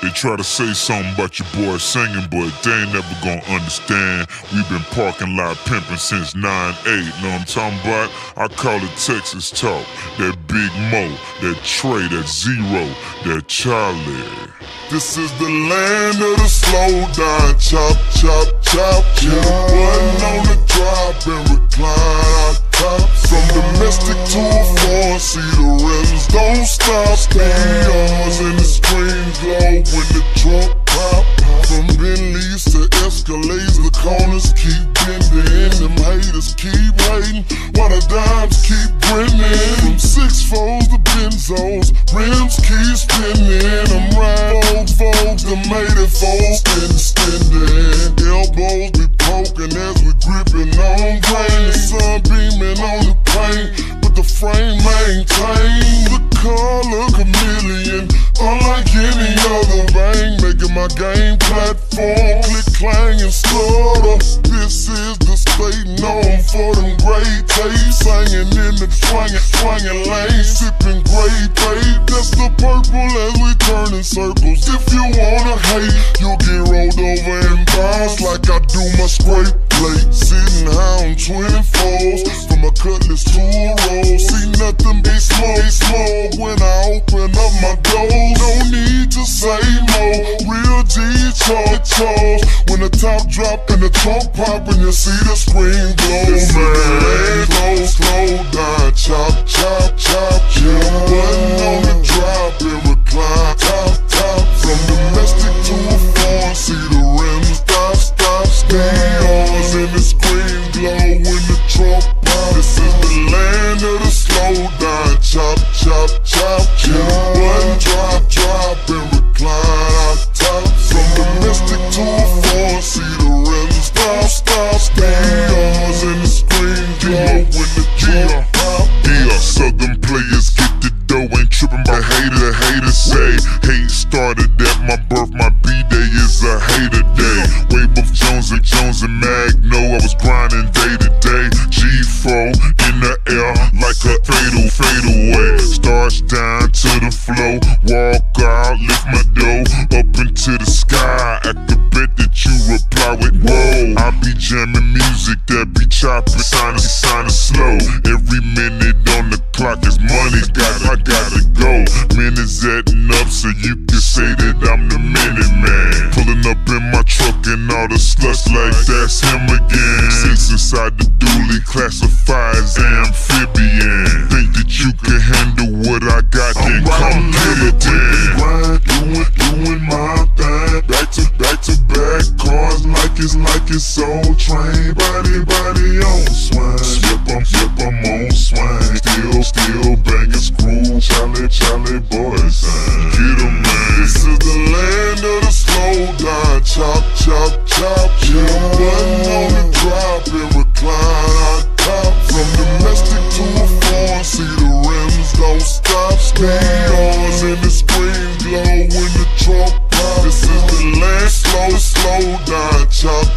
They try to say something about your boy singing, but they ain't never gonna understand. We've been parking lot pimping since 9-8, know what I'm talking about? I call it Texas talk. That Big Mo, that Trey, that Zero, that Charlie. This is the land of the slow down, chop, chop, chop. Hit a button on the drop and recline on top. From domestic to a foreign, see the rims don't stop. Stereos and the screens glow when the truck pop. From Bentleys to Escalades, the corners keep bending. Them haters keep hating, while the dimes keep grinning. From 6-4s to Benzos, rims keep spinning. I'm riding Vogue, the made it fold, standing. Elbows be poking as we gripping on grain. The sun beaming on the paint, but the frame maintained. The color chameleon, unlike any other bang. Making my game platform click, clang, and stutter. This is the state known for them great tapes. Singing in the twanging lane, sipping great babe. That's the purple as we turn in circles. If you wanna hate, you'll get rolled over and bounce like I do my scrape plate. Sitting high on 24s, from a cutlass to a roll. See nothing but smoke when I open up my doors. No need to say more, real G chose. When the top drop and the trunk pop and you see the screen glow. Man, slow down, chop, chop, chop. Hit a button on the drop and recline, top. From domestic to a foreign, see the rims stop. Stereos and the screen glow when the trunk pop. This is the land of the slow down, chop, chop, chop. Hit a button, drop and recline on top. From domestic to a foreign, see the rims stop. Stereos and the screen glow when the trunk pop. Yeah, Southern players get the dough, ain't tripping by hater. Haters say hate started at my birth, my B-day is a hater day. Way above Jones and Magno, I was grinding day to day. G4 in the air like a fadeaway. Stars down to the flow, walk out, lift my dough up into the sky. Act the bet that you reply with whoa. I be jamming music that be chopping, signing slow. Every minute on the clock is money, I gotta go. Minutes adding up so you can say that I'm the minute man. Pulling up in my truck and all the sluts like that's him again. Sits inside the dually, classified as amphibian. Think that you can handle what I got, then come get it then. Doing my thing, back to back cars like it's Soul Train. Body on swing, yep I'm on swing. Still banging screw, Charlie boys. Get 'em man. This is the land of the slow down, chop. Hit a button on the drop and recline on top. From domestic to a foreign, see the rims don't stop. Stereos and the screen glow when the trunk pop. This is the land, slow down, chop.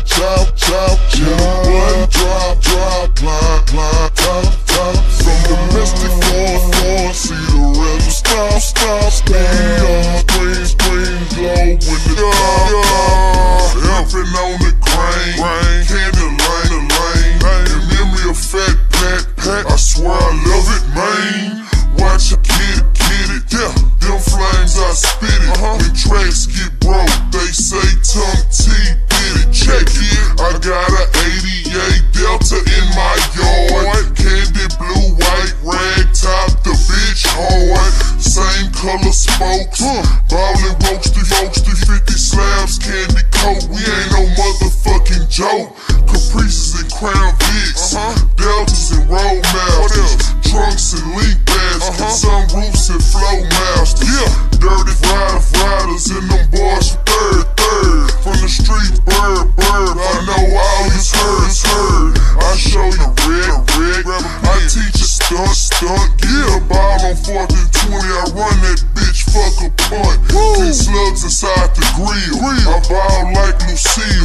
Hit a button, drop, climb, top. From domestic foreign, see the rims stop. Stereos, screen glow when the trunk pop. Everything on the grain, candy lane. The memory of fat pack, I swear I love it, man. Watch it, get it, yeah. Them flames I spit it. When tracks get broke, they say Tongue T did it. Check it, I got a 88 Delta in my yard. Candy blue, white, rag top, the bitch hard. Same color spokes, ballin' roasty, 50 slabs, candy coat. We ain't no motherfucking joke. Caprices and Crown Vics, Deltas and Roadmasters, trunks and link baskets, sunroofs and flow masters. Dirty riders and them boys third. From the street, bird. I know all these heard. I show you red. I teach you stunt. Yeah, ball on 4th and 20. I run that bitch, fuck a punt. These slugs inside the grill. I ball like Lucille.